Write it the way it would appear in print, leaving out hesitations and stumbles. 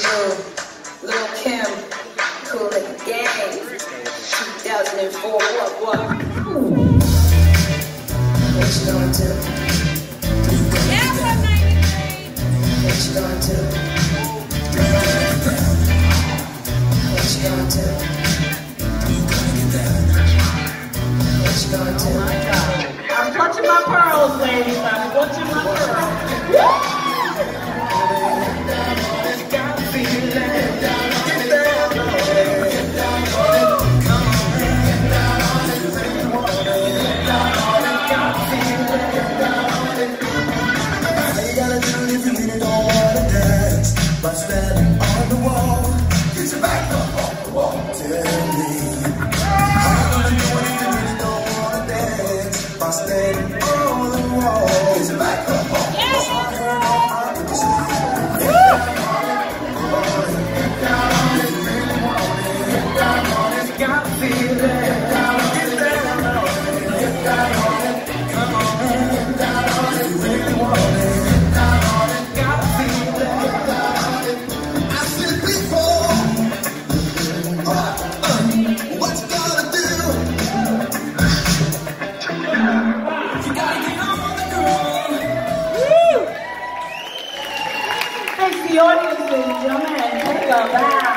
Lil' Kim, Kool & the Gang, 2004, what? What you gonna do? Yeah, 193. What you gonna do? What you gonna do? What you gonna do? Oh my God. I'm clutching my pearls, ladies. I'm clutching my pearls. By standing on the wall, get your back up on the wall. Tell me, how you gonna do it if you really don't wanna dance? By standing on the wall, get your back up on the wall. Get down on it, really want it. Get down on it, got to feel it. Get down on it, get down on it. Come on, get down on it, really want it. Get down on it, got to feel it. What you gotta do? You gotta get on the ground. Woo! Thanks to the audience, ladies and gentlemen, and take a bow.